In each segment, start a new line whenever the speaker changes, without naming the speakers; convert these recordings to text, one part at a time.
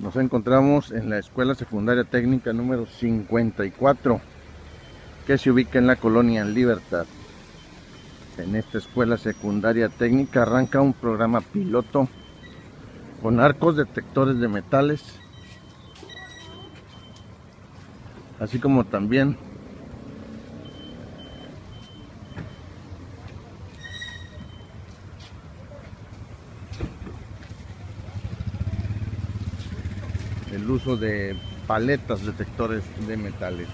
Nos encontramos en la Escuela Secundaria Técnica número 54, que se ubica en la colonia Libertad. En esta escuela secundaria técnica arranca un programa piloto con arcos detectores de metales, así como también el uso de paletas detectores de metales.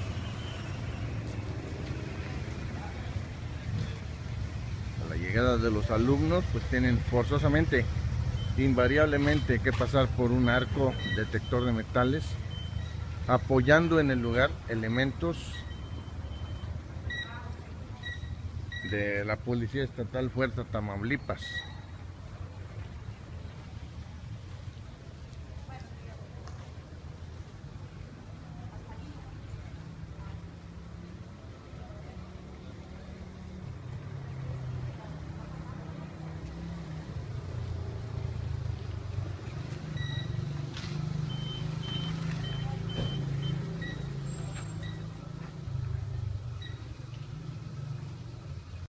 A la llegada de los alumnos, pues tienen forzosamente, invariablemente, que pasar por un arco detector de metales, apoyando en el lugar elementos de la Policía Estatal Fuerza Tamaulipas.